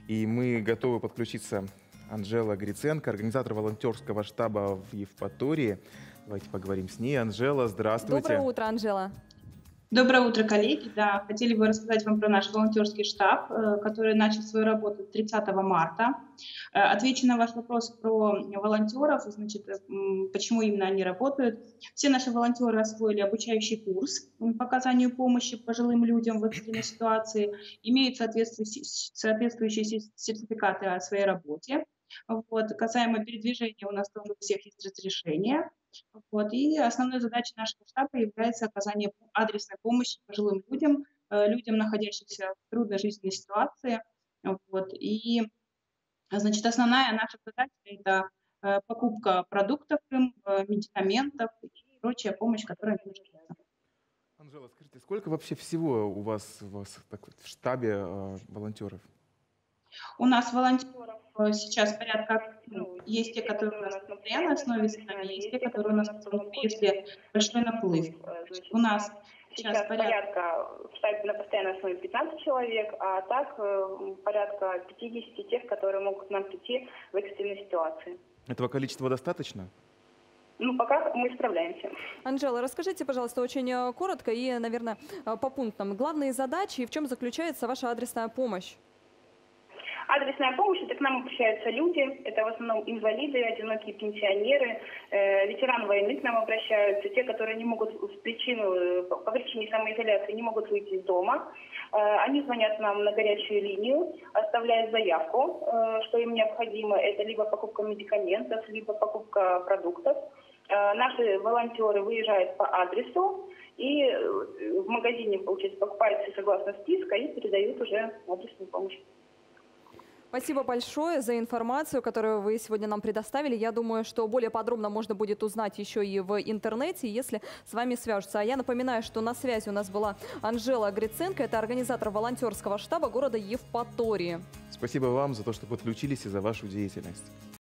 И мы готовы подключиться. Анжела Гриценко, организатор волонтерского штаба в Евпатории. Давайте поговорим с ней. Анжела, Доброе здравствуйте. утро, Анжела. Доброе утро, коллеги. Да, хотели бы рассказать вам про наш волонтерский штаб, который начал свою работу 30 марта. Отвечу на ваш вопрос про волонтеров, значит, почему именно они работают. Все наши волонтеры освоили обучающий курс по оказанию помощи пожилым людям в экстренной ситуации, имеют соответствующие сертификаты о своей работе. Вот. Касаемо передвижения, у нас тоже у всех есть разрешение. Вот. И основной задачей нашего штаба является оказание адресной помощи пожилым людям, людям, находящимся в трудной жизненной ситуации. Вот. И, значит, основная наша задача – это покупка продуктов им, медикаментов и прочая помощь, которая им нужна. Анжела, скажите, сколько вообще всего у вас так вот в штабе волонтеров? У нас волонтеров сейчас порядка, есть те, которые у нас на постоянной основе с нами, есть те, которые у нас, если большой наплыв. У нас сейчас порядка в штабе на постоянной основе 15 человек, а так порядка 50 тех, которые могут к нам прийти в экстренной ситуации. Этого количества достаточно? Ну, пока мы справляемся. Анжела, расскажите, пожалуйста, очень коротко и, наверное, по пунктам. Главные задачи и в чем заключается ваша адресная помощь? Адресная помощь – это к нам обращаются люди, это в основном инвалиды, одинокие пенсионеры, ветераны войны к нам обращаются, те, которые не могут по причине самоизоляции не могут выйти из дома. Они звонят нам на горячую линию, оставляют заявку, что им необходимо. Это либо покупка медикаментов, либо покупка продуктов. Наши волонтеры выезжают по адресу и в магазине, получается, покупают согласно списка и передают уже адресную помощь. Спасибо большое за информацию, которую вы сегодня нам предоставили. Я думаю, что более подробно можно будет узнать еще и в интернете, если с вами свяжутся. А я напоминаю, что на связи у нас была Анжела Гриценко, это организатор волонтерского штаба города Евпатории. Спасибо вам за то, что подключились и за вашу деятельность.